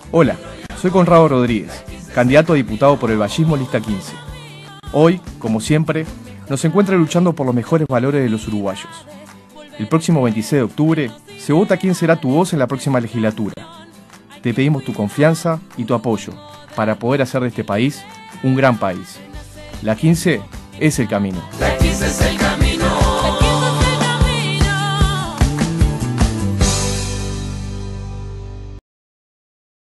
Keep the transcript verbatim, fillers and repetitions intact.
Hola, soy Conrado Rodríguez, candidato a diputado por el vallismo Lista quince. Hoy, como siempre, nos encuentra luchando por los mejores valores de los uruguayos. El próximo veintiséis de octubre se vota quién será tu voz en la próxima legislatura. Te pedimos tu confianza y tu apoyo para poder hacer de este país un gran país. La quince es el camino. La quince es el camino.